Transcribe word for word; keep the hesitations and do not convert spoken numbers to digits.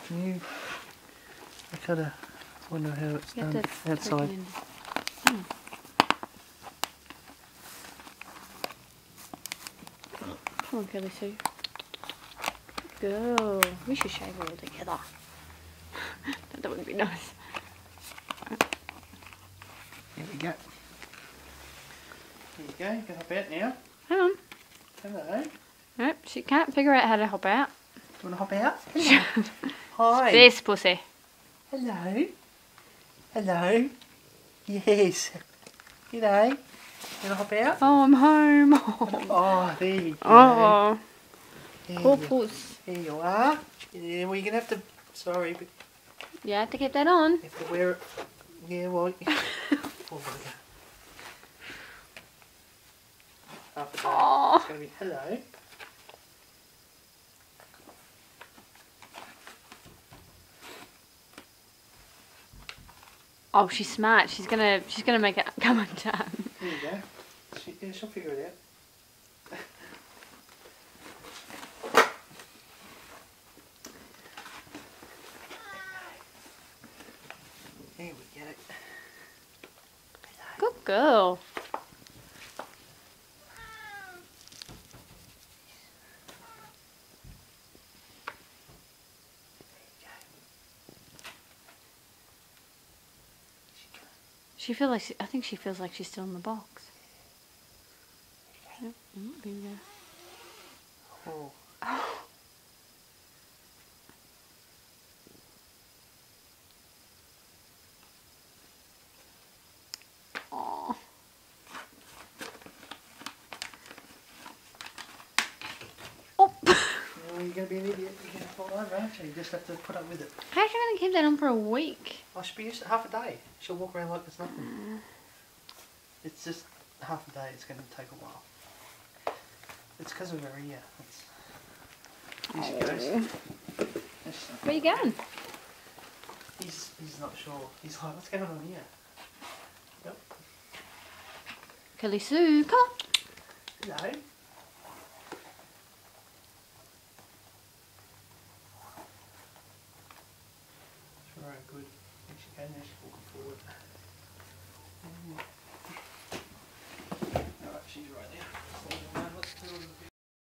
Can you... I kinda wonder how it's You have done to outside. take it in. Hmm. Come on, Kelly Sue. Good girl. We should shave her all together. That wouldn't be nice. Here we go. Here you go, you can hop out now. Hang on. Hello. Nope, she can't figure out how to hop out. Do you want to hop out? Hello. Hi. This pussy. Hello. Hello. Yes. G'day. You want to hop out? Oh, I'm home. Oh, there you go. Oh, There poor you- puss. Here you are. Yeah, well, you're going to have to... Sorry, but You have to keep that on. you have to wear it. Yeah, well... Poor bugger. Half a day. Oh. It's going to be hello. Oh, she's smart. She's gonna, she's gonna make it come undone. Here you go. She, yeah, she'll figure it out. Here we go. Good girl. She feels like she, I think she feels like she's still in the box. Yep. Mm, there we go. Oh. Oh. Oh. Well, you're going to be an idiot. You're going to fall over, aren't you? You just have to put up with it. How's she gonna keep that on for a week? I should be used to half a day. She'll walk around like there's nothing. Mm. It's just half a day. It's going to take a while. It's because of her ear. It's... There she goes. That's- Where you going? He's, he's not sure. He's like, what's going on here? Yep. Kelly Sue, come on. Hello. Very good. There she goes. Now she's walking forward. Alright, she's right there. So, let's do a little bit.